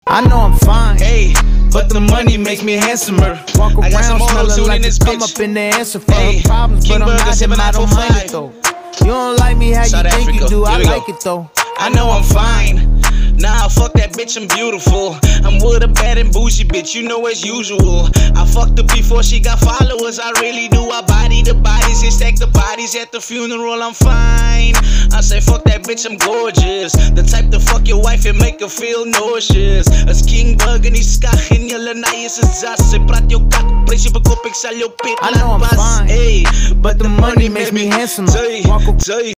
I know I'm fine, hey, but the money makes me handsomer. Walk I got some around auto-tune smelling like in this it's come bitch. up in the answer for Hey, problems, but I'm Kingburger, not him, I don't mind 7945. it though. You don't like me how you South think you Africa. do, I Here we like go. it though. I know I'm fine. Nah, fuck that bitch, I'm beautiful. I'm with a bad and bougie bitch, you know as usual. I fucked her before she got followers, I really do. I body the bodies and stack the bodies at the funeral, I'm fine. I say fuck that bitch, I'm gorgeous. The type to fuck your wife and make her feel nauseous. As Kingburger nie skag en julle naai is 'n zas. Sy praat jou kak, prys jy bekop, ek sal jou pit I know I'm laat pas. fine, Hey, but the money makes me handsomer. Jay, Walk Jay.